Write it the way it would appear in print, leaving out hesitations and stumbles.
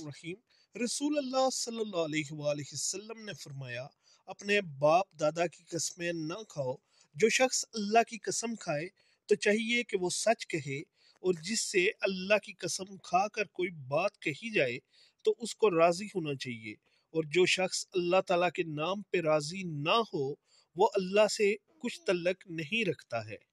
बिस्मिल्लाहिर्रहमानिर्रहीम। रसूल अल्लाह सल्लल्लाहु अलैहि वसल्लम ने फरमाया, अपने बाप दादा की कसमें न खाओ। जो शख्स अल्लाह की कसम खाए तो चाहिए कि वो सच कहे, और जिससे अल्लाह की कसम खाकर कोई बात कही जाए तो उसको राजी होना चाहिए। और जो शख्स अल्लाह ताला के नाम पे राजी ना हो वो अल्लाह से कुछ तल्लक नहीं रखता है।